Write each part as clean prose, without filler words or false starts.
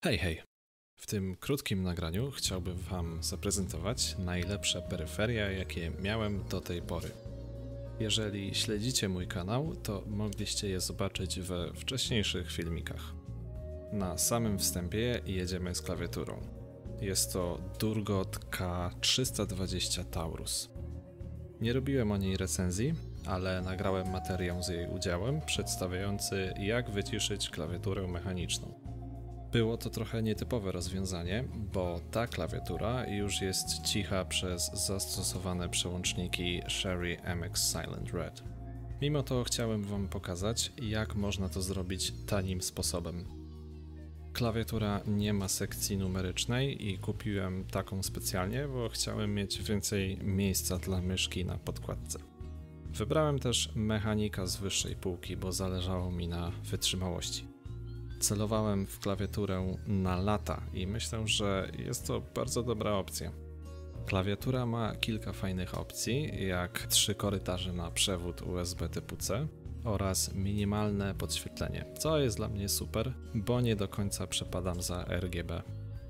Hej, hej! W tym krótkim nagraniu chciałbym Wam zaprezentować najlepsze peryferia, jakie miałem do tej pory. Jeżeli śledzicie mój kanał, to mogliście je zobaczyć we wcześniejszych filmikach. Na samym wstępie jedziemy z klawiaturą. Jest to Durgot K320 Taurus. Nie robiłem o niej recenzji, ale nagrałem materiał z jej udziałem przedstawiający, jak wyciszyć klawiaturę mechaniczną. Było to trochę nietypowe rozwiązanie, bo ta klawiatura już jest cicha przez zastosowane przełączniki Sherry MX Silent Red. Mimo to chciałem Wam pokazać, jak można to zrobić tanim sposobem. Klawiatura nie ma sekcji numerycznej i kupiłem taką specjalnie, bo chciałem mieć więcej miejsca dla myszki na podkładce. Wybrałem też mechanika z wyższej półki, bo zależało mi na wytrzymałości. Celowałem w klawiaturę na lata i myślę, że jest to bardzo dobra opcja. Klawiatura ma kilka fajnych opcji, jak 3 korytarze na przewód USB typu C oraz minimalne podświetlenie, co jest dla mnie super, bo nie do końca przepadam za RGB.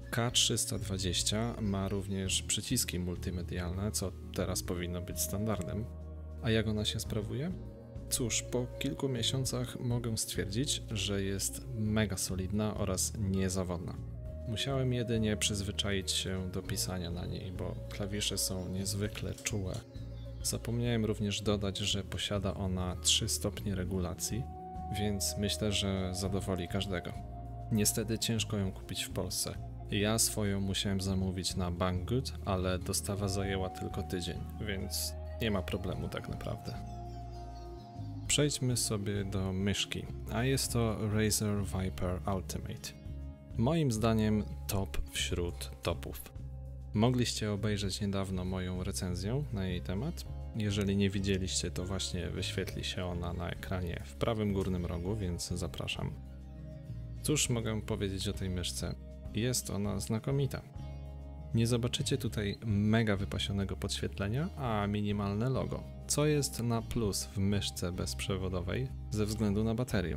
K320 ma również przyciski multimedialne, co teraz powinno być standardem. A jak ona się sprawuje? Cóż, po kilku miesiącach mogę stwierdzić, że jest mega solidna oraz niezawodna. Musiałem jedynie przyzwyczaić się do pisania na niej, bo klawisze są niezwykle czułe. Zapomniałem również dodać, że posiada ona 3 stopnie regulacji, więc myślę, że zadowoli każdego. Niestety ciężko ją kupić w Polsce. Ja swoją musiałem zamówić na Banggood, ale dostawa zajęła tylko tydzień, więc nie ma problemu tak naprawdę. Przejdźmy sobie do myszki, a jest to Razer Viper Ultimate. Moim zdaniem top wśród topów. Mogliście obejrzeć niedawno moją recenzję na jej temat. Jeżeli nie widzieliście, to właśnie wyświetli się ona na ekranie w prawym górnym rogu, więc zapraszam. Cóż mogę powiedzieć o tej myszce? Jest ona znakomita. Nie zobaczycie tutaj mega wypasionego podświetlenia, a minimalne logo, co jest na plus w myszce bezprzewodowej ze względu na baterię.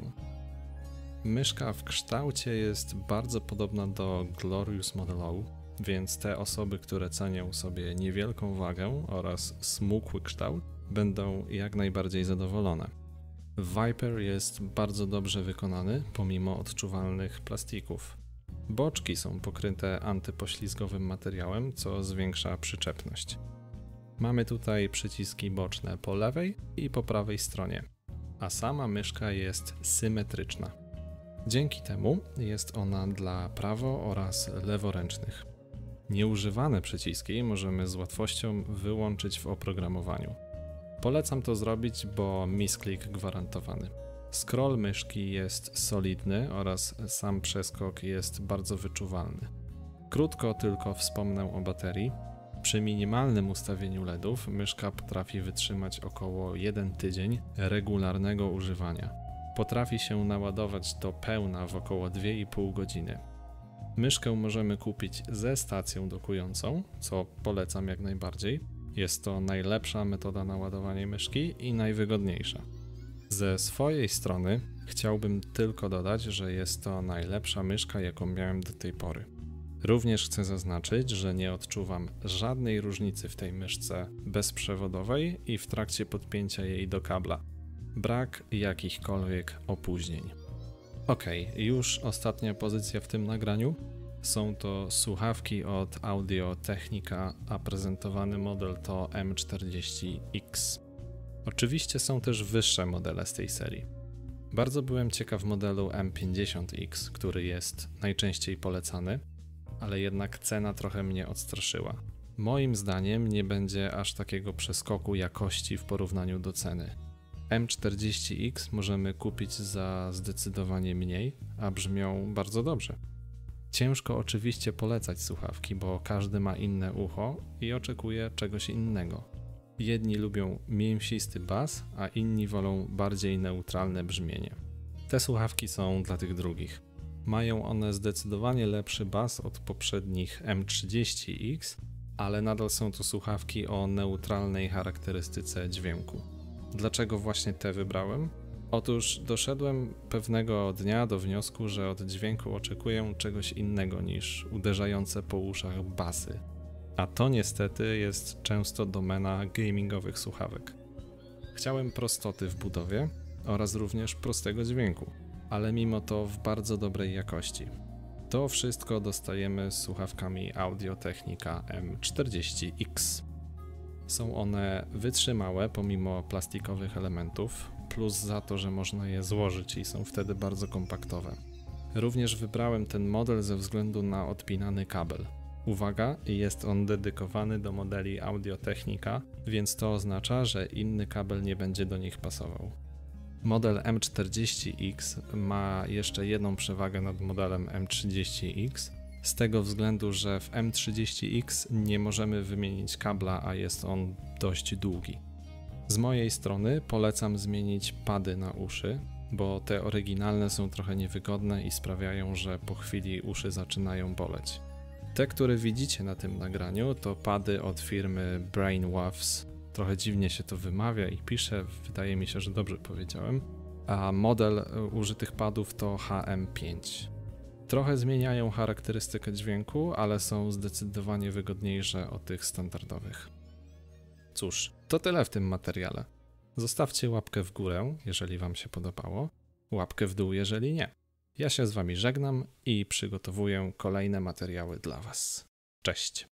Myszka w kształcie jest bardzo podobna do Glorious Model O, więc te osoby, które cenią sobie niewielką wagę oraz smukły kształt, będą jak najbardziej zadowolone. Viper jest bardzo dobrze wykonany pomimo odczuwalnych plastików. Boczki są pokryte antypoślizgowym materiałem, co zwiększa przyczepność. Mamy tutaj przyciski boczne po lewej i po prawej stronie, a sama myszka jest symetryczna. Dzięki temu jest ona dla prawo- oraz leworęcznych. Nieużywane przyciski możemy z łatwością wyłączyć w oprogramowaniu. Polecam to zrobić, bo misklik gwarantowany. Scroll myszki jest solidny oraz sam przeskok jest bardzo wyczuwalny. Krótko tylko wspomnę o baterii. Przy minimalnym ustawieniu LEDów myszka potrafi wytrzymać około 1 tydzień regularnego używania. Potrafi się naładować do pełna w około 2,5 godziny. Myszkę możemy kupić ze stacją dokującą, co polecam jak najbardziej. Jest to najlepsza metoda naładowania myszki i najwygodniejsza. Ze swojej strony chciałbym tylko dodać, że jest to najlepsza myszka, jaką miałem do tej pory. Również chcę zaznaczyć, że nie odczuwam żadnej różnicy w tej myszce bezprzewodowej i w trakcie podpięcia jej do kabla. Brak jakichkolwiek opóźnień. Ok, już ostatnia pozycja w tym nagraniu. Są to słuchawki od Audio-Technica, a prezentowany model to M40X. Oczywiście są też wyższe modele z tej serii. Bardzo byłem ciekaw modelu M50X, który jest najczęściej polecany, ale jednak cena trochę mnie odstraszyła. Moim zdaniem nie będzie aż takiego przeskoku jakości w porównaniu do ceny. M40X możemy kupić za zdecydowanie mniej, a brzmią bardzo dobrze. Ciężko oczywiście polecać słuchawki, bo każdy ma inne ucho i oczekuje czegoś innego. Jedni lubią mięsisty bas, a inni wolą bardziej neutralne brzmienie. Te słuchawki są dla tych drugich. Mają one zdecydowanie lepszy bas od poprzednich M30X, ale nadal są to słuchawki o neutralnej charakterystyce dźwięku. Dlaczego właśnie te wybrałem? Otóż doszedłem pewnego dnia do wniosku, że od dźwięku oczekuję czegoś innego niż uderzające po uszach basy. A to niestety jest często domena gamingowych słuchawek. Chciałem prostoty w budowie oraz również prostego dźwięku, ale mimo to w bardzo dobrej jakości. To wszystko dostajemy z słuchawkami Audio-Technica M40X. Są one wytrzymałe pomimo plastikowych elementów, plus za to, że można je złożyć i są wtedy bardzo kompaktowe. Również wybrałem ten model ze względu na odpinany kabel. Uwaga, jest on dedykowany do modeli Audio-Technica, więc to oznacza, że inny kabel nie będzie do nich pasował. Model M40X ma jeszcze jedną przewagę nad modelem M30X, z tego względu, że w M30X nie możemy wymienić kabla, a jest on dość długi. Z mojej strony polecam zmienić pady na uszy, bo te oryginalne są trochę niewygodne i sprawiają, że po chwili uszy zaczynają boleć. Te, które widzicie na tym nagraniu, to pady od firmy Brainwaves. Trochę dziwnie się to wymawia i pisze, wydaje mi się, że dobrze powiedziałem. A model użytych padów to HM5. Trochę zmieniają charakterystykę dźwięku, ale są zdecydowanie wygodniejsze od tych standardowych. Cóż, to tyle w tym materiale. Zostawcie łapkę w górę, jeżeli Wam się podobało, łapkę w dół, jeżeli nie. Ja się z Wami żegnam i przygotowuję kolejne materiały dla Was. Cześć!